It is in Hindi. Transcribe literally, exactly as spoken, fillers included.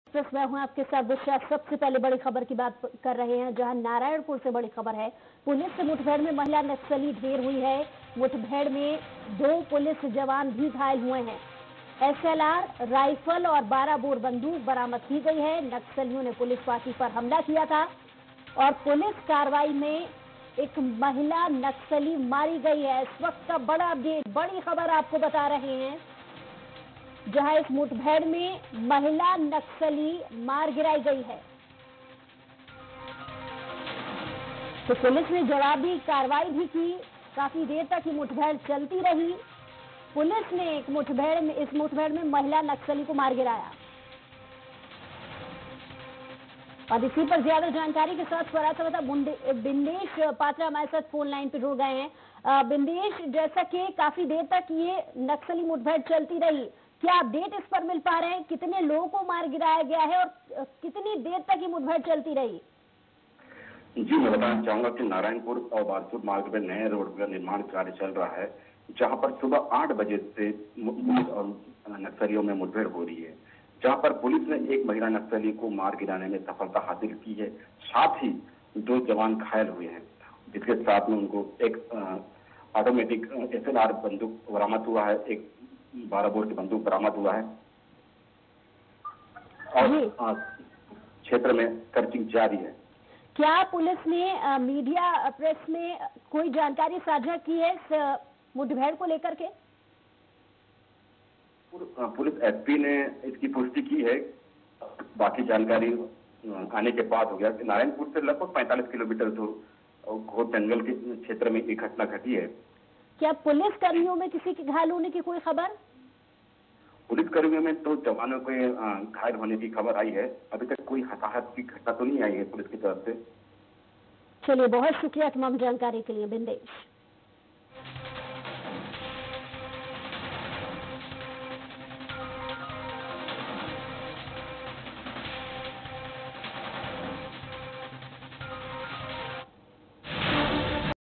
एक्सप्रेस मैं हूं आपके साथ बुशरा। सबसे पहले बड़ी खबर की बात कर रहे हैं, जहां नारायणपुर से बड़ी खबर है। पुलिस से मुठभेड़ में महिला नक्सली ढेर हुई है। मुठभेड़ में दो पुलिस जवान भी घायल हुए हैं। एसएलआर राइफल और बारह बोर बंदूक बरामद की गई है। नक्सलियों ने पुलिस पार्टी पर हमला किया था और पुलिस कार्रवाई में एक महिला नक्सली मारी गई है। इस वक्त का बड़ा अपडेट, बड़ी खबर आपको बता रहे हैं, जहां इस मुठभेड़ में महिला नक्सली मार गिराई गई है। तो पुलिस ने जवाबी कार्रवाई भी की। काफी देर तक ये मुठभेड़ चलती रही। पुलिस ने एक मुठभेड़ में इस मुठभेड़ में महिला नक्सली को मार गिराया। और इसी पर ज्यादा जानकारी के साथ स्वराज बिंदेश पात्रा हमारे साथ फोन लाइन पे जुड़ गए हैं। बिंदेश, जैसा कि काफी देर तक ये नक्सली मुठभेड़ चलती रही, क्या अपडेट इस पर मिल पा रहे हैं? कितने लोगों को मार गिराया गया है और कितनी देर तक ये मुठभेड़ चलती रही? जी, मैं बताना चाहूंगा कि नारायणपुर और बारसूर मार्ग में नए रोड का निर्माण कार्य चल रहा है, जहां पर सुबह आठ बजे से पुलिस और नक्सलियों में मुठभेड़ हो रही है, जहां पर पुलिस ने एक महिला नक्सली को मार गिराने में सफलता हासिल की है। साथ ही दो जवान घायल हुए हैं, जिसके साथ में उनको एक ऑटोमेटिक एसएलआर बंदूक बरामद हुआ है, एक बारह बोर की बंदूक बरामद हुआ है और क्षेत्र में सर्चिंग जारी है। क्या पुलिस ने आ, मीडिया प्रेस में कोई जानकारी साझा की है इस मुठभेड़ को लेकर के? पुलिस एसपी ने इसकी पुष्टि की है। बाकी जानकारी आने के बाद हो गया कि नारायणपुर से लगभग पैंतालीस किलोमीटर दूर घोर जंगल के क्षेत्र में एक घटना घटी है। क्या पुलिस कर्मियों में किसी के घायल होने की कोई खबर? पुलिस कर्मियों में तो जवानों के घायल होने की खबर आई है। अभी तक कोई हताहत की घटना तो नहीं आई है पुलिस की तरफ से। चलिए, बहुत शुक्रिया तमाम जानकारी के लिए बिंदेश।